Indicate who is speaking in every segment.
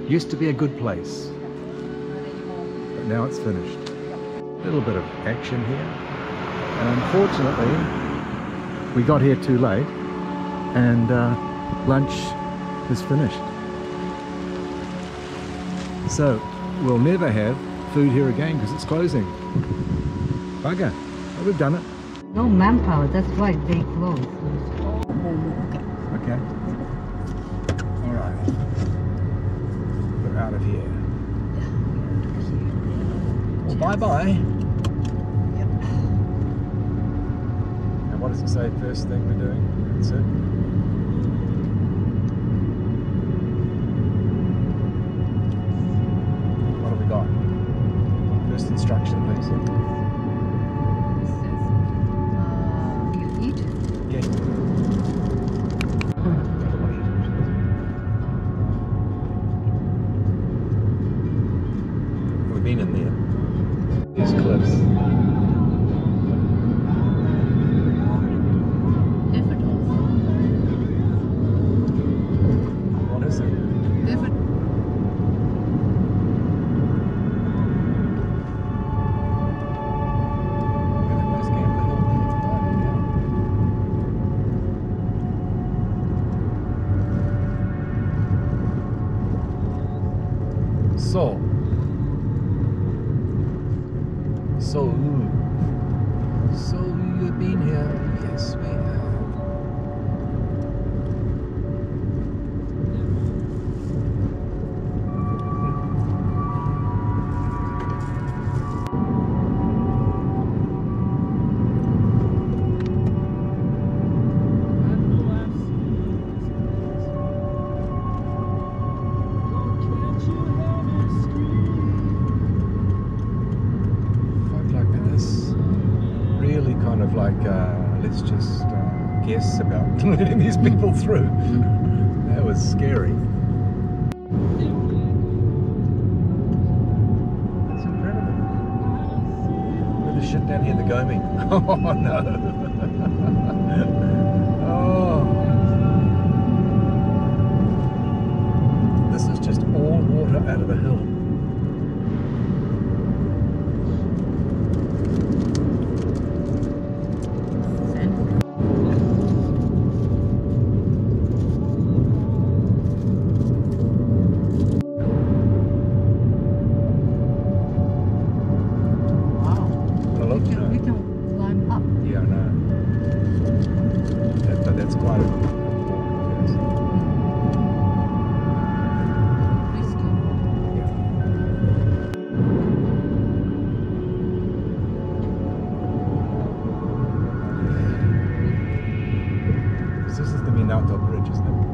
Speaker 1: Used to be a good place, but now it's finished. A little bit of action here, and unfortunately we got here too late and lunch is finished. So we'll never have food here again because it's closing. Bugger, but we've done it.
Speaker 2: No manpower, that's why they close.
Speaker 1: Okay. All right. We're out of here. Well, bye-bye.
Speaker 2: Yep.
Speaker 1: And what does it say first thing we're doing? That's it. What have we got? First instruction, please.
Speaker 2: You eat?
Speaker 1: Yeah. We've been in there. These cliffs. What is it? So you've been here? Yes, we have. Let's just guess about letting these people through. That was scary. That's incredible. Look at the shit down here, the Gomi. Oh no. Oh. This is just all water out of the hill. That's quite a
Speaker 2: Risky.
Speaker 1: yeah. So this is the Minato Bridge, isn't it?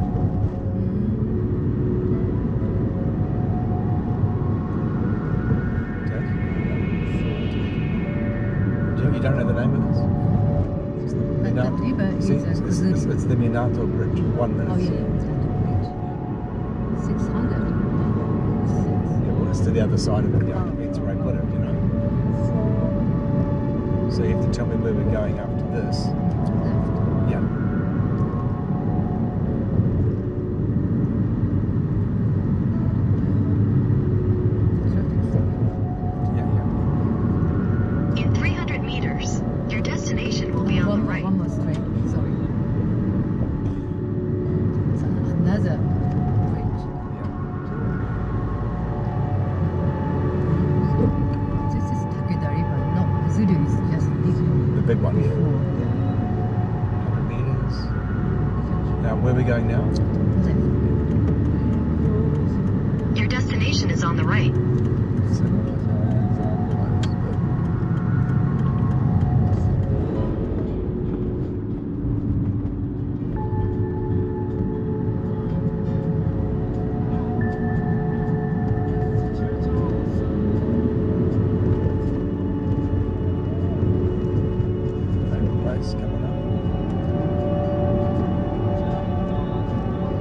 Speaker 1: Okay. You don't know the name of this? It's the Minato Bridge, 1 minute.
Speaker 2: Oh yeah, Minato Bridge. 600.
Speaker 1: Yeah, well, it's to the other side of it. Yeah, it's where I put it, you know. So you have to tell me where we're going after this.
Speaker 2: Left.
Speaker 1: Yeah.
Speaker 3: In 300 meters, your destination will be on the right.
Speaker 2: One more straight, sorry. It's another bridge. This is Takeda River. No, Zulu is just big one.
Speaker 1: The big one, yeah. 100 meters. Now, where are we going now?
Speaker 2: Left.
Speaker 3: Your destination is on the right.
Speaker 1: Coming up.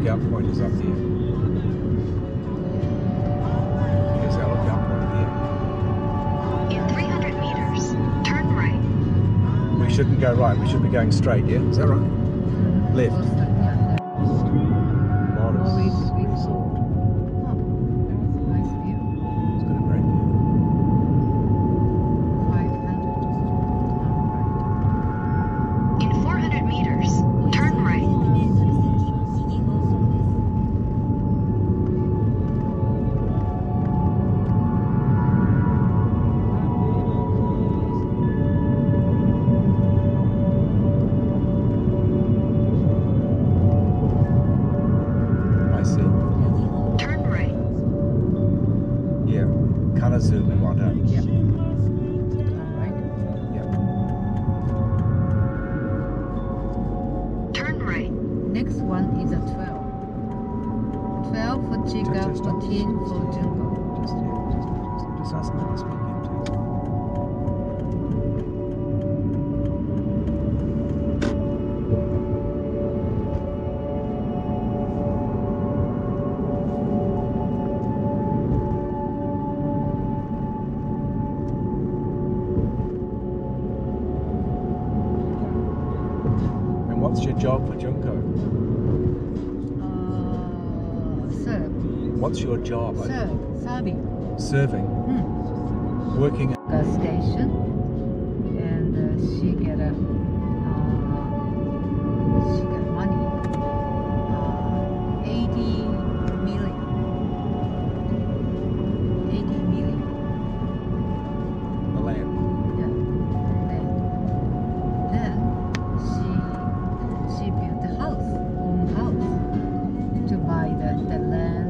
Speaker 1: lookout point is up here. Here's our lookout point here.
Speaker 3: In 300 meters, turn right.
Speaker 1: We shouldn't go right, we should be going straight, yeah? Is that right? Left. Morris Resort.
Speaker 2: Nice view.
Speaker 1: It's got a great view.
Speaker 2: 500.
Speaker 3: In 400 meters, turn right.
Speaker 1: I see.
Speaker 3: Turn right.
Speaker 1: Yeah. Kanazu we want up.
Speaker 2: Yeah. Alright.
Speaker 1: Yeah.
Speaker 3: Turn right.
Speaker 2: Next one is a 12. 12 for Chica,
Speaker 1: Just-
Speaker 2: 14 for Junko.
Speaker 1: Just ask them to speak into. And what's your job for Junko?
Speaker 2: Serve.
Speaker 1: What's your job?
Speaker 2: Serving.
Speaker 1: Serving. Working at
Speaker 2: Gas station. And she get money. 80 million. 80 million.
Speaker 1: the land.
Speaker 2: Yeah. Then she built a house, own house, to buy the land.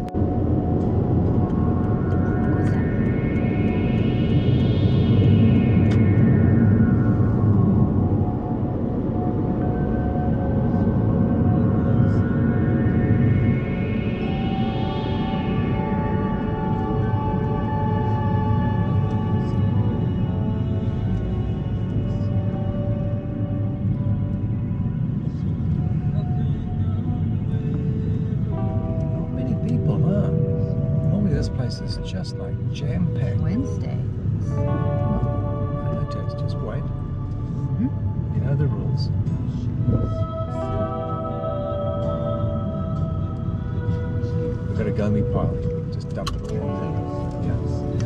Speaker 1: Not many people, huh? Normally this place is just like jam-packed.
Speaker 2: Wednesday.
Speaker 1: Just wait. You know the rules. We've got a Gomi pile. Just dump it all on there. Yeah.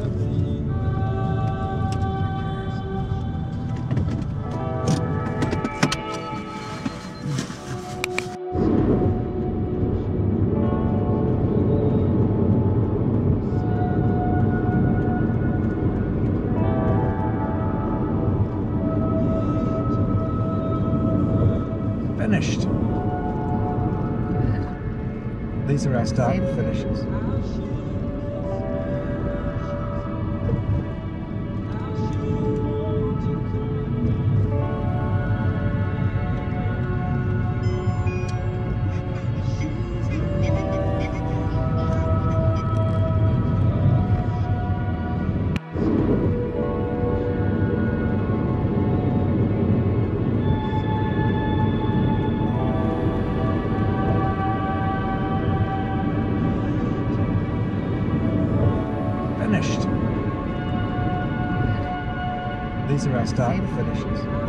Speaker 1: Finished. These are our start and finishes. Finished. These are our start and finishes.